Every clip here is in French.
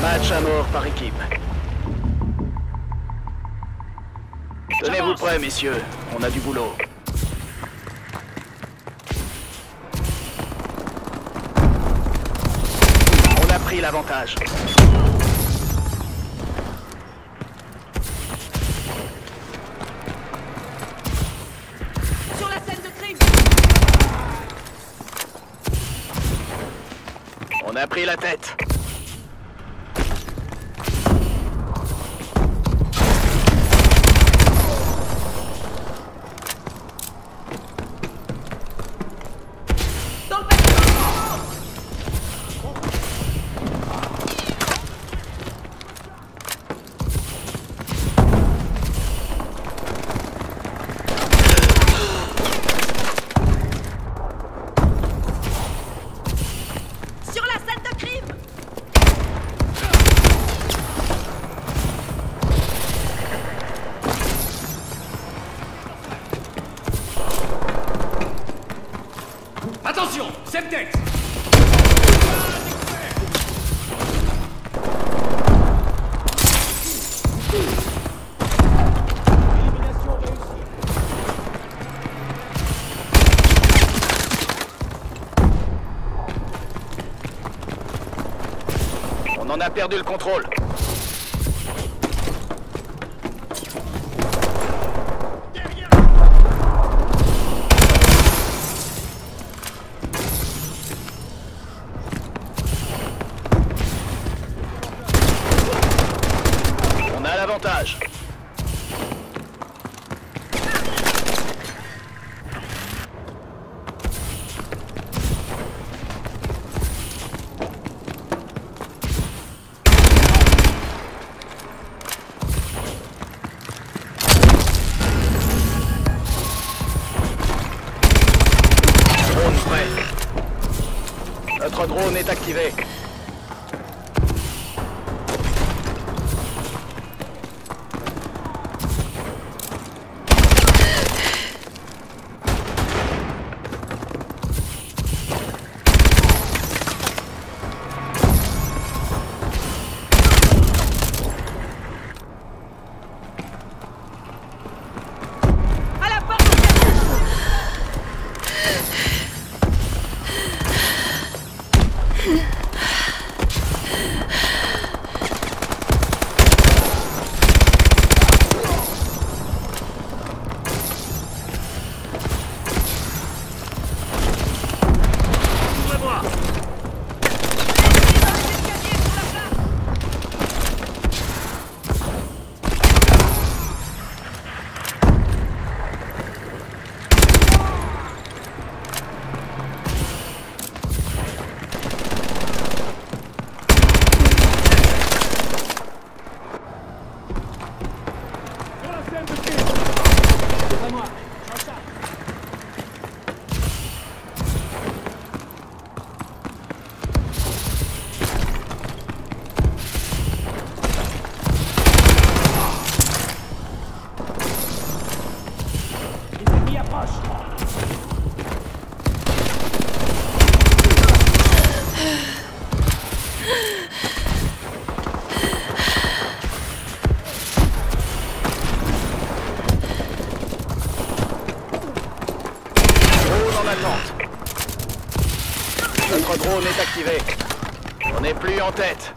Match à mort par équipe. Tenez-vous prêts, messieurs. On a du boulot. On a pris l'avantage. Sur la scène de crime. On a pris la tête. Dans le bâtiment. Sur la scène de crime. Attention, Semtex. Élimination réussie. On en a perdu le contrôle. On a l'avantage. Drone prêt. Notre drone est activé. À la porte de Ouvrez-moi. Sur la scène de crime. C'est à moi. J'en charge. Les ennemis approchent. Drone en attente. Notre drone est activé. On n'est plus en tête.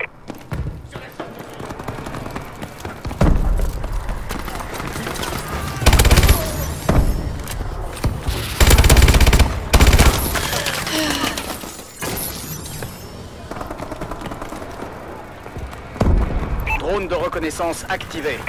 Drone de reconnaissance activé.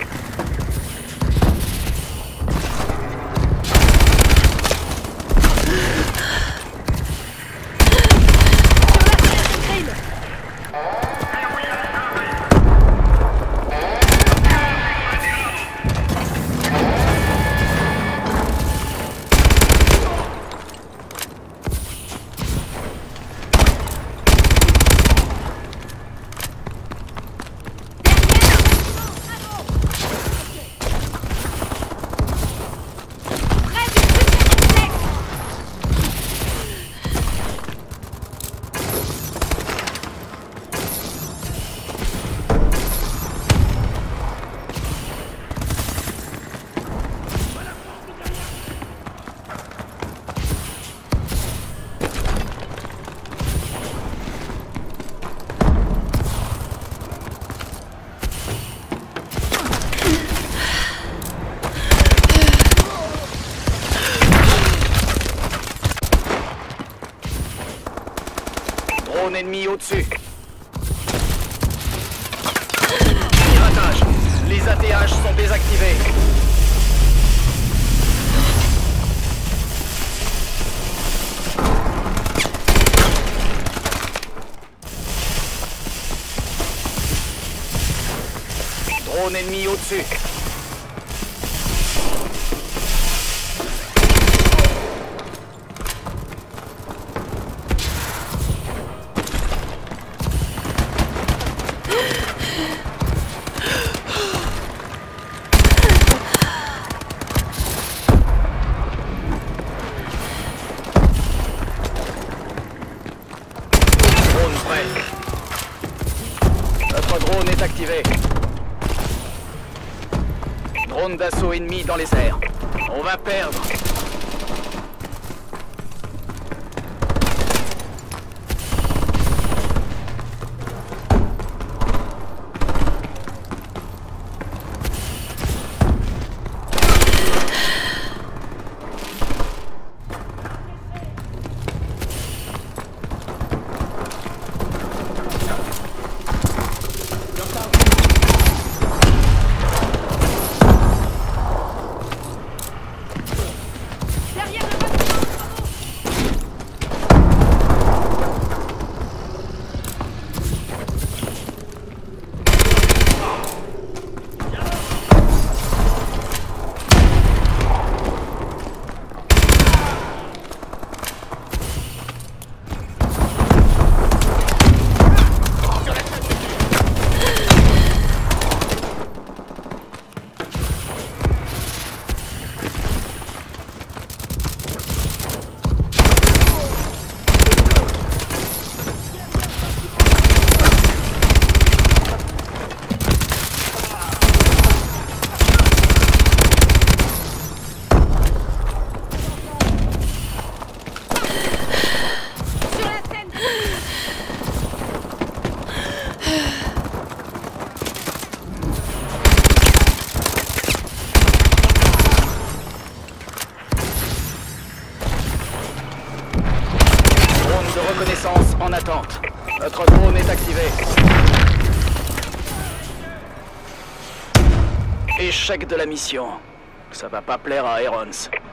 au-dessus. Piratage. Les ATH sont désactivés. Drone ennemi au-dessus. Drone prêt. Notre drone est activé. Drone d'assaut ennemi dans les airs. On va perdre. Derrière le bâtiment. Sur la scène. Drone de reconnaissance en attente. Notre drone est activé. Échec de la mission. Ça va pas plaire à Irons.